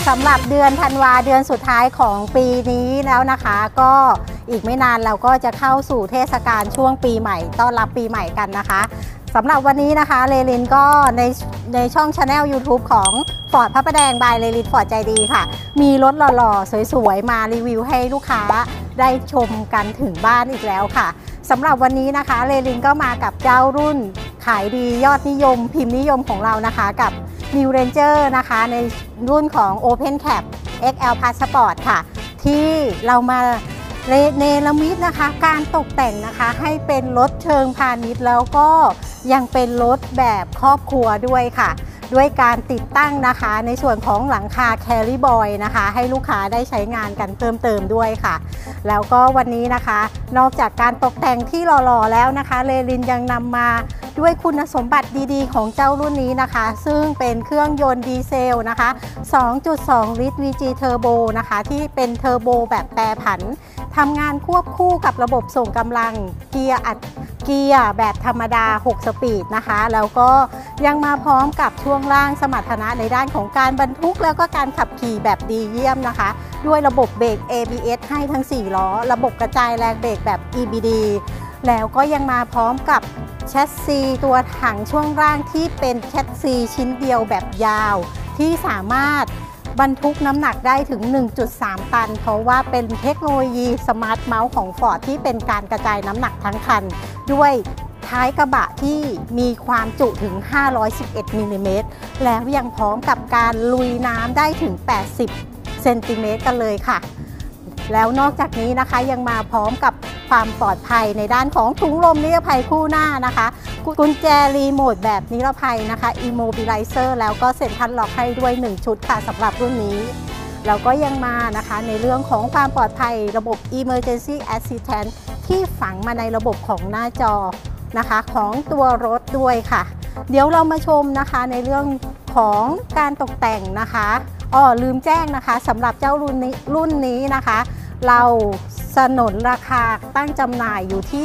สำหรับเดือนธันวาเดือนสุดท้ายของปีนี้แล้วนะคะก็อีกไม่นานเราก็จะเข้าสู่เทศกาลช่วงปีใหม่ต้อนรับปีใหม่กันนะคะสำหรับวันนี้นะคะเลลินก็ในช่อง Channel YouTube ของฟอร์ดพระประแดงบายเลลินฟอร์ดใจดีค่ะมีรถหล่อๆสวยๆมารีวิวให้ลูกค้าได้ชมกันถึงบ้านอีกแล้วค่ะสำหรับวันนี้นะคะเลลินก็มากับเจ้ารุ่นขายดียอดนิยมพิมพ์นิยมของเรานะคะกับ New Ranger นะคะในรุ่นของ Open Cap XL Passport ค่ะที่เรามาเนรมิตนะคะการตกแต่งนะคะให้เป็นรถเชิงพาณิชย์แล้วก็ยังเป็นรถแบบครอบครัวด้วยค่ะด้วยการติดตั้งนะคะในส่วนของหลังคาแคริบอยนะคะให้ลูกค้าได้ใช้งานกันเพิ่มเติมด้วยค่ะแล้วก็วันนี้นะคะนอกจากการตกแต่งที่หล่อๆแล้วนะคะเลลินยังนำมาด้วยคุณสมบัติดีๆของเจ้ารุ่นนี้นะคะซึ่งเป็นเครื่องยนต์ดีเซลนะคะ 2.2 ลิตร VG Turbo นะคะที่เป็นเทอร์โบแบบแปรผันทำงานควบคู่กับระบบส่งกำลังเกียร์แบบธรรมดา6สปีดนะคะแล้วก็ยังมาพร้อมกับช่วงล่างสมรรถนะในด้านของการบรรทุกแล้วก็การขับขี่แบบดีเยี่ยมนะคะด้วยระบบเบรก ABS ให้ทั้ง4ล้อระบบกระจายแรงเบรกแบบ EBD แล้วก็ยังมาพร้อมกับแชสซีตัวถังช่วงล่างที่เป็นแชสซีชิ้นเดียวแบบยาวที่สามารถบรรทุกน้ำหนักได้ถึง 1.3 ตันเพราะว่าเป็นเทคโนโลยีสมาร์ทเมาส์ของ Ford ที่เป็นการกระจายน้ำหนักทั้งคันด้วยท้ายกระบะที่มีความจุถึง511มิลลิเมตรแล้วยังพร้อมกับการลุยน้ำได้ถึง80เซนติเมตรกันเลยค่ะแล้วนอกจากนี้นะคะยังมาพร้อมกับความปลอดภัยในด้านของถุงลมนิรภัยคู่หน้านะคะกุญแจรีโมทแบบนิรภัยนะคะ Immobilizer แล้วก็เซ็นทรัลล็อกให้ด้วย1ชุดค่ะสำหรับรุ่นนี้แล้วก็ยังมานะคะในเรื่องของความปลอดภัยระบบ Emergency Assistance ที่ฝังมาในระบบของหน้าจอนะคะของตัวรถด้วยค่ะเดี๋ยวเรามาชมนะคะในเรื่องของการตกแต่งนะคะลืมแจ้งนะคะสำหรับเจ้ารุ่นนี้นะคะเราสนนราคาตั้งจำหน่ายอยู่ที่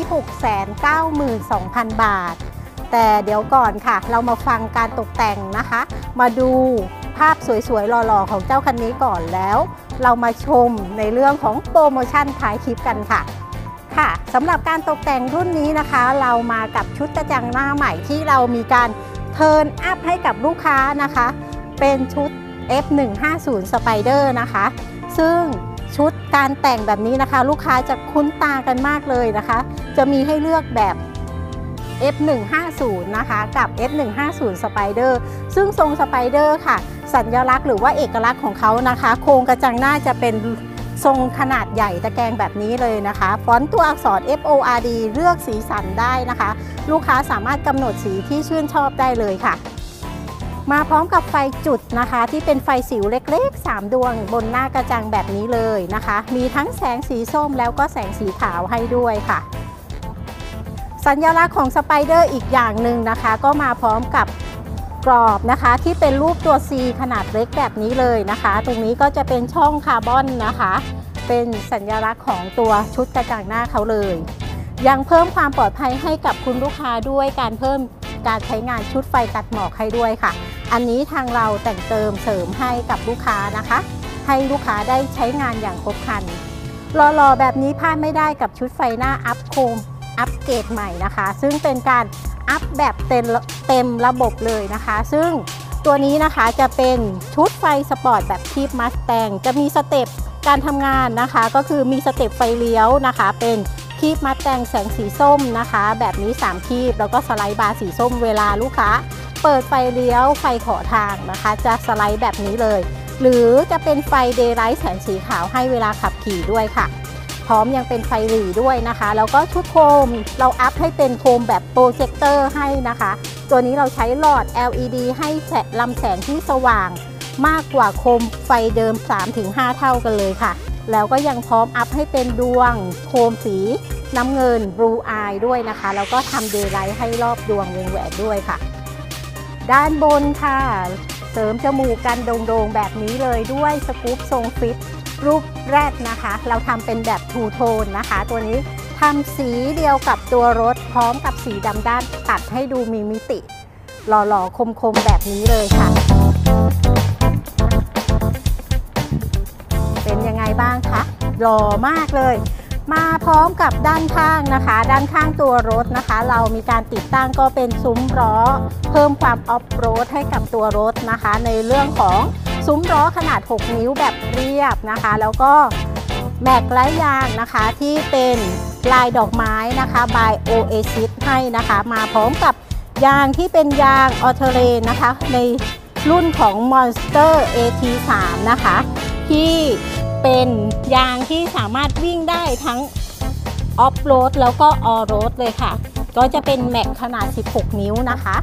692,000 บาทแต่เดี๋ยวก่อนค่ะเรามาฟังการตกแต่งนะคะมาดูภาพสวยๆหล่อๆของเจ้าคันนี้ก่อนแล้วเรามาชมในเรื่องของโปรโมชั่นท้ายคลิปกันค่ะสำหรับการตกแต่งรุ่นนี้นะคะเรามากับชุดกระจังหน้าใหม่ที่เรามีการเทิร์นอัพให้กับลูกค้านะคะเป็นชุด F150 Spider นะคะซึ่งชุดการแต่งแบบนี้นะคะลูกค้าจะคุ้นตากันมากเลยนะคะจะมีให้เลือกแบบ F150 นะคะกับ F150 Spider ซึ่งทรง Spider ค่ะสัญลักษณ์หรือว่าเอกลักษณ์ของเขานะคะโครงกระจังหน้าจะเป็นทรงขนาดใหญ่ตะแกรงแบบนี้เลยนะคะฟอนต์ตัวอักษร FORD เลือกสีสันได้นะคะลูกค้าสามารถกำหนดสีที่ชื่นชอบได้เลยค่ะมาพร้อมกับไฟจุดนะคะที่เป็นไฟสิวเล็กๆ3ดวงบนหน้ากระจังแบบนี้เลยนะคะมีทั้งแสงสีส้มแล้วก็แสงสีขาวให้ด้วยค่ะสัญลักษณ์ของสไปเดอร์อีกอย่างหนึ่งนะคะก็มาพร้อมกับกรอบนะคะที่เป็นรูปตัว C ขนาดเล็กแบบนี้เลยนะคะตรงนี้ก็จะเป็นช่องคาร์บอนนะคะเป็นสัญลักษณ์ของตัวชุดกระจังหน้าเขาเลยยังเพิ่มความปลอดภัยให้กับคุณลูกค้าด้วยการเพิ่มการใช้งานชุดไฟตัดหมอกให้ด้วยค่ะอันนี้ทางเราแต่งเติมเสริมให้กับลูกค้านะคะให้ลูกค้าได้ใช้งานอย่างครบครันหล่อๆแบบนี้พลาดไม่ได้กับชุดไฟหน้าอัพโคมอัปเกรดใหม่นะคะซึ่งเป็นการอัพแบบเต็มระบบเลยนะคะซึ่งตัวนี้นะคะจะเป็นชุดไฟสปอร์ตแบบคีบมัสแตงจะมีสเต็ปการทำงานนะคะก็คือมีสเต็ปไฟเลี้ยวนะคะเป็นคีบมัสแตงแสงสีส้มนะคะแบบนี้3คีบแล้วก็สไลด์บาร์สีส้มเวลาลูกค้าเปิดไฟเลี้ยวไฟขอทางนะคะจะสไลด์แบบนี้เลยหรือจะเป็นไฟเดย์ไลท์แสงสีขาวให้เวลาขับขี่ด้วยค่ะพร้อมยังเป็นไฟหรี่ด้วยนะคะแล้วก็ชุดโคมเราอัพให้เป็นโคมแบบโปรเจคเตอร์ให้นะคะตัวนี้เราใช้หลอด LED ให้ลำแสงที่สว่างมากกว่าโคมไฟเดิม 3-5 เท่ากันเลยค่ะแล้วก็ยังพร้อมอัพให้เป็นดวงโคมสีน้ำเงิน Blue Eye ด้วยนะคะแล้วก็ทำเดย์ไลท์ให้รอบดวงวงแหวนด้วยค่ะด้านบนค่ะเสริมจมูกกันโด่งๆแบบนี้เลยด้วยสกู๊ปทรงฟิตรูปแรดนะคะเราทำเป็นแบบทูโทนนะคะตัวนี้ทำสีเดียวกับตัวรถพร้อมกับสีดำด้านตัดให้ดูมีมิติหล่อๆคมๆแบบนี้เลยค่ะบ้างคะหล่อมากเลยมาพร้อมกับด้านข้างนะคะด้านข้างตัวรถนะคะเรามีการติดตั้งก็เป็นซุ้มล้อเพิ่มความออฟโรดให้กับตัวรถนะคะในเรื่องของซุ้มล้อขนาด6นิ้วแบบเรียบนะคะแล้วก็แม็กไร้ยางนะคะที่เป็นลายดอกไม้นะคะ by Oasis ให้นะคะมาพร้อมกับยางที่เป็นยางออเทเรนนะคะในรุ่นของ Monster AT3 นะคะที่เป็นยางที่สามารถวิ่งได้ทั้งออฟโรดแล้วก็ออโรดเลยค่ะก็จะเป็นแม็กขนาด16นิ้วนะคะ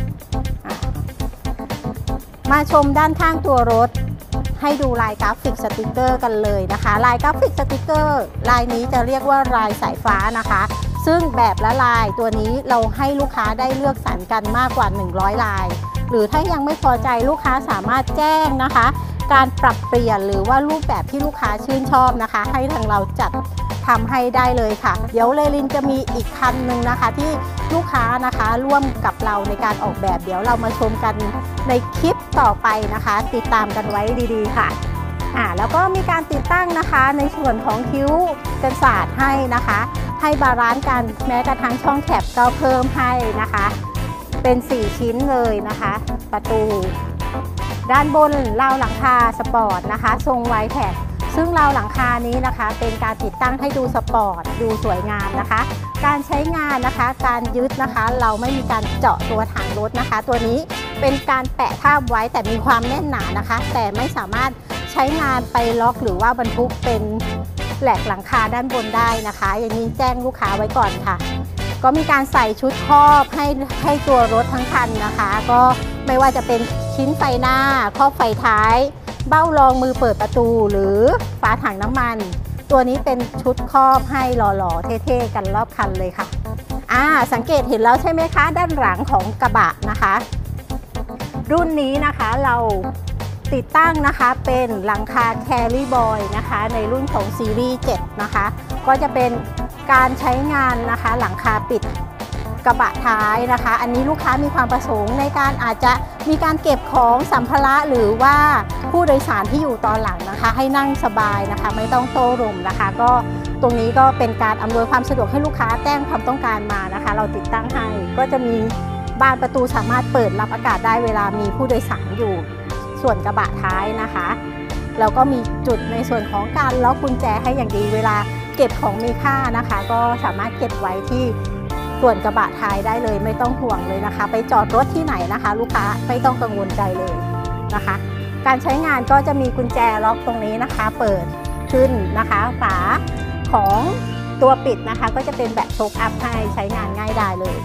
มาชมด้านข้างตัวรถให้ดูลายกราฟิกสติกเกอร์กันเลยนะคะลายกราฟิกสติกเกอร์ลายนี้จะเรียกว่าลายสายฟ้านะคะซึ่งแบบละลายตัวนี้เราให้ลูกค้าได้เลือกสรรกันมากกว่า100ลายหรือถ้ายังไม่พอใจลูกค้าสามารถแจ้งนะคะการปรับเปลี่ยนหรือว่ารูปแบบที่ลูกค้าชื่นชอบนะคะให้ทางเราจัดทำให้ได้เลยค่ะเดี๋ยวเลลินจะมีอีกคันหนึ่งนะคะที่ลูกค้านะคะร่วมกับเราในการออกแบบเดี๋ยวเรามาชมกันในคลิปต่อไปนะคะติดตามกันไว้ดีๆค่ะแล้วก็มีการติดตั้งนะคะในส่วนของคิ้วกันศาสตร์ให้นะคะให้บาลานซ์กันแม้กระทั่งช่องแคปก็เพิ่มให้นะคะเป็น4ชิ้นเลยนะคะประตูด้านบนราวหลังคาสปอร์ตนะคะทรงไวแท็กซึ่งราวหลังคานี้นะคะเป็นการติดตั้งให้ดูสปอร์ตดูสวยงามนะคะการใช้งานนะคะการยึดนะคะเราไม่มีการเจาะตัวถังรถนะคะตัวนี้เป็นการแปะทาบไว้แต่มีความแน่นหนานะคะแต่ไม่สามารถใช้งานไปล็อกหรือว่าบรรทุกเป็นแหลกหลังคาด้านบนได้นะคะอย่างนี้แจ้งลูกค้าไว้ก่อนค่ะก็มีการใส่ชุดครอบให้ตัวรถทั้งคันนะคะก็ไม่ว่าจะเป็นชิ้นไฟหน้าครอบไฟท้ายเบ้ารองมือเปิดประตูหรือฝาถังน้ำมันตัวนี้เป็นชุดครอบให้หล่อๆเท่ๆกันรอบคันเลยค่ะสังเกตเห็นแล้วใช่ไหมคะด้านหลังของกระบะนะคะรุ่นนี้นะคะเราติดตั้งนะคะเป็นหลังคาแครีบอยนะคะในรุ่นของซีรีส์7นะคะก็จะเป็นการใช้งานนะคะหลังคาปิดกระบะท้ายนะคะอันนี้ลูกค้ามีความประสงค์ในการอาจจะมีการเก็บของสัมภาระหรือว่าผู้โดยสารที่อยู่ตอนหลังนะคะให้นั่งสบายนะคะไม่ต้องโต้ลมนะคะก็ตรงนี้ก็เป็นการอำนวยความสะดวกให้ลูกค้าแจ้งความต้องการมานะคะเราติดตั้งให้ก็จะมีบานประตูสามารถเปิดรับอากาศได้เวลามีผู้โดยสารอยู่ส่วนกระบะท้ายนะคะแล้วก็มีจุดในส่วนของการล็อกกุญแจให้อย่างดีเวลาเก็บของมีค่านะคะก็สามารถเก็บไว้ที่ส่วนกระบะท้ายได้เลยไม่ต้องห่วงเลยนะคะไปจอดรถที่ไหนนะคะลูกค้าไม่ต้องกังวลใจเลยนะคะการใช้งานก็จะมีกุญแจล็อกตรงนี้นะคะเปิดขึ้นนะคะฝาของตัวปิดนะคะก็จะเป็นแบบโชคอัพให้ใช้งานง่ายได้เลย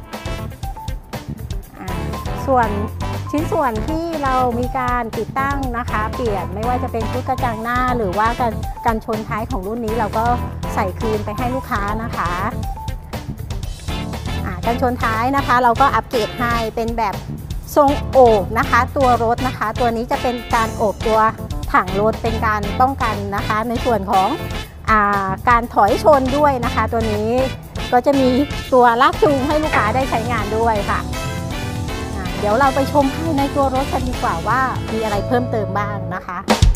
ส่วนชิ้นส่วนที่เรามีการติดตั้งนะคะเปลี่ยนไม่ว่าจะเป็นชุดกระจังหน้าหรือว่าการชนท้ายของรุ่นนี้เราก็ใส่คืนไปให้ลูกค้านะคะการชนท้ายนะคะเราก็อัปเกรดให้เป็นแบบทรงโอบนะคะตัวรถนะคะตัวนี้จะเป็นการโอบตัวถังรถเป็นการป้องกันนะคะในส่วนของการถอยชนด้วยนะคะตัวนี้ก็จะมีตัวลากจูงให้ลูกค้าได้ใช้งานด้วยค่ะเดี๋ยวเราไปชมภายในตัวรถกันดีกว่าว่ามีอะไรเพิ่มเติมบ้างนะคะ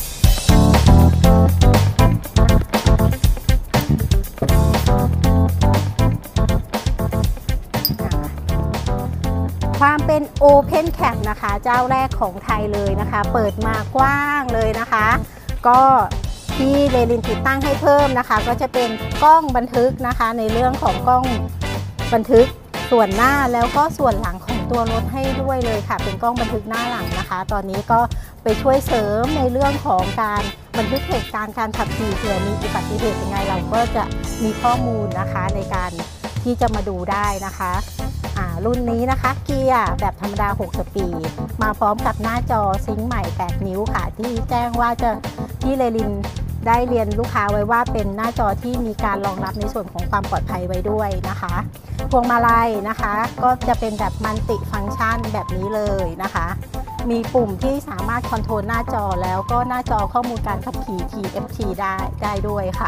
ความเป็น Open Cap นะคะเจ้าแรกของไทยเลยนะคะเปิดมากว้างเลยนะคะก็ที่เลลินติดตั้งให้เพิ่มนะคะก็จะเป็นกล้องบันทึกนะคะในเรื่องของกล้องบันทึกส่วนหน้าแล้วก็ส่วนหลังของตัวรถให้ด้วยเลยค่ะเป็นกล้องบันทึกหน้าหลังนะคะตอนนี้ก็ไปช่วยเสริมในเรื่องของการบันทึกเหตุการณ์การขับขี่เผื่อมีอุบัติเหตุยังไงเราก็จะมีข้อมูลนะคะในการที่จะมาดูได้นะคะรุ่นนี้นะคะเกียร์แบบธรรมดา6 สปีดมาพร้อมกับหน้าจอซิงค์ใหม่8 นิ้วค่ะที่แจ้งว่าที่เลลินได้เรียนลูกค้าไว้ว่าเป็นหน้าจอที่มีการรองรับในส่วนของความปลอดภัยไว้ด้วยนะคะพวงมาลัยนะคะก็จะเป็นแบบมัลติฟังก์ชันแบบนี้เลยนะคะมีปุ่มที่สามารถคอนโทรลหน้าจอแล้วก็หน้าจอข้อมูลการขับขี่ TFT ได้ด้วยค่ะ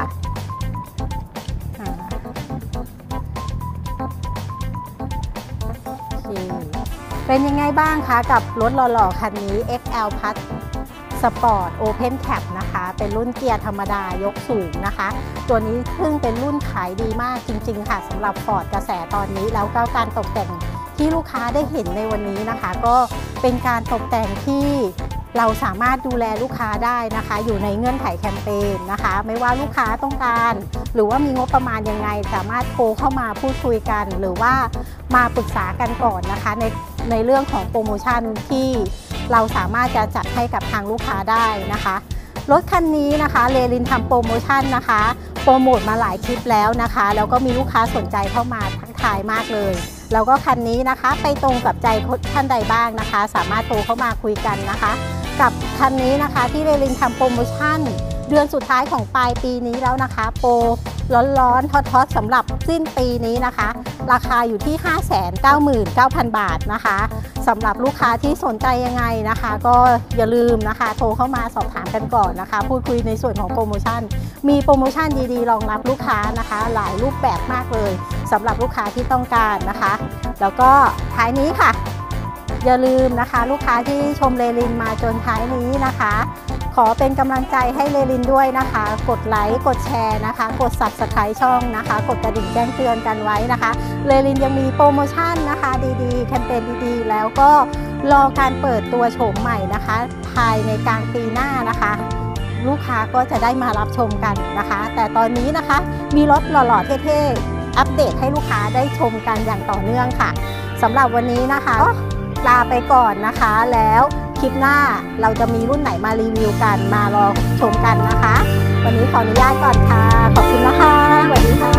เป็นยังไงบ้างคะกับรถหล่อๆคันนี้ XL Plus Sport Open Cab นะคะเป็นรุ่นเกียร์ธรรมดายกสูงนะคะตัวนี้เพิ่งเป็นรุ่นขายดีมากจริงๆค่ะสำหรับ Ford กระแสตอนนี้แล้วก็การตกแต่งที่ลูกค้าได้เห็นในวันนี้นะคะก็เป็นการตกแต่งที่เราสามารถดูแลลูกค้าได้นะคะอยู่ในเงื่อนไขแคมเปญนะคะไม่ว่าลูกค้าต้องการหรือว่ามีงบประมาณยังไงสามารถโทรเข้ามาพูดคุยกันหรือว่ามาปรึกษากันก่อนนะคะในเรื่องของโปรโมชั่นที่เราสามารถจะจัดให้กับทางลูกค้าได้นะคะรถคันนี้นะคะเรลินทำโปรโมชั่นนะคะโปรโมทมาหลายคลิปแล้วนะคะแล้วก็มีลูกค้าสนใจเข้ามาทักทายมากเลยแล้วก็คันนี้นะคะไปตรงกับใจท่านใดบ้างนะคะสามารถโทรเข้ามาคุยกันนะคะกับคันนี้นะคะที่เรลินทำโปรโมชั่นเดือนสุดท้ายของปลายปีนี้แล้วนะคะโปรร้อนๆฮอตๆสำหรับสิ้นปีนี้นะคะราคาอยู่ที่ 599,000 บาทนะคะสำหรับลูกค้าที่สนใจยังไงนะคะก็อย่าลืมนะคะโทรเข้ามาสอบถามกันก่อนนะคะพูดคุยในส่วนของโปรโมชั่นมีโปรโมชั่นดีๆรองรับลูกค้านะคะหลายรูปแบบมากเลยสำหรับลูกค้าที่ต้องการนะคะแล้วก็ท้ายนี้ค่ะอย่าลืมนะคะลูกค้าที่ชมเรลินมาจนท้ายนี้นะคะขอเป็นกำลังใจให้เรลินด้วยนะคะกดไลค์กดแชร์นะคะกด Subscribe ช่องนะคะกดกระดิ่งแจ้งเตือนกันไว้นะคะเรลินยังมีโปรโมชั่นนะคะดีๆแคมเปญดีๆแล้วก็รอการเปิดตัวโฉมใหม่นะคะภายในกลางปีหน้านะคะลูกค้าก็จะได้มารับชมกันนะคะแต่ตอนนี้นะคะมีรถหล่อๆเท่ๆอัปเดตให้ลูกค้าได้ชมกันอย่างต่อเนื่องค่ะสำหรับวันนี้นะคะลาไปก่อนนะคะแล้วคลิปหน้าเราจะมีรุ่นไหนมารีวิวกันมารอชมกันนะคะวันนี้ขออนุญาตก่อนค่ะขอบคุณนะคะสวัสดีค่ะ